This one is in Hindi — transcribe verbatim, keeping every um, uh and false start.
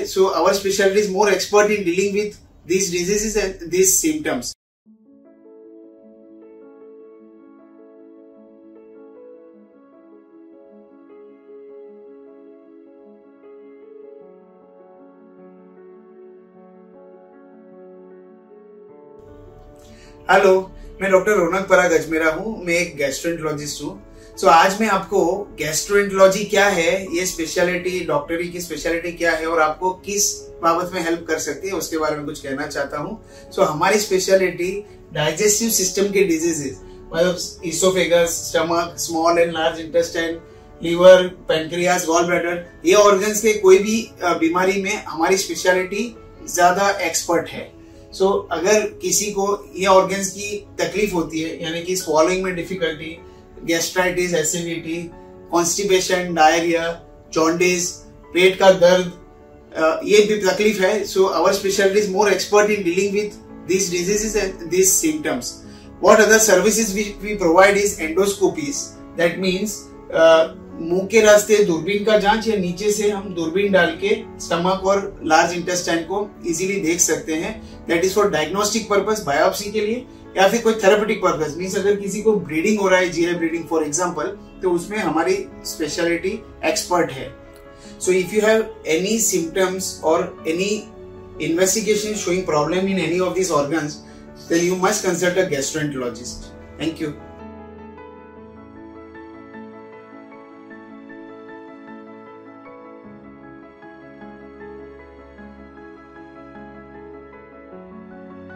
है, so our specialty is more expert in dealing with these diseases and these symptoms. Hello, मैं डॉक्टर रौनक पराग अजमेरा हूँ। मैं एक गैस्ट्रोएंटरोलॉजिस्ट हूँ। सो so, आज मैं आपको गैस्ट्रोएंटरोलॉजी क्या है, ये स्पेशलिटी, डॉक्टरी की स्पेशलिटी क्या है और आपको किस बाबत में हेल्प कर सकती है उसके बारे में कुछ कहना चाहता हूँ। सो so, हमारी स्पेशलिटी डाइजेस्टिव सिस्टम के डिजीजेस, मतलब oesophagus, stomach, small and large intestine, liver, pancreas, gall bladder, ये ऑर्गन्स के कोई भी बीमारी में हमारी स्पेशलिटी ज्यादा एक्सपर्ट है। सो so, अगर किसी को ये ऑर्गन्स की तकलीफ होती है, यानी कि स्वॉलोइंग में difficulty, gastritis, acidity, constipation, diarrhoea, jaundice, पेट का दर्द, ये भी तकलीफ है, so our speciality is more expert in dealing with these diseases and these symptoms. What other services we, we provide is endoscopies. That means uh, मुंह के रास्ते दूरबीन का जांच, या नीचे से हम दूरबीन डाल के स्टमक और लार्ज इंटेस्टाइन को इजीली देख सकते हैं। That is for diagnostic purpose, biopsy के लिए, या फिर कोई थेरेपेटिक पर्पस, मीन्स अगर किसी को ब्लीडिंग हो रहा है, जीआई ब्लीडिंग फॉर एग्जांपल, तो उसमें हमारी स्पेशलिटी एक्सपर्ट है। So if you have any symptoms or any investigation showing problem in any of these organs, then you must consult a gastroenterologist. Thank you.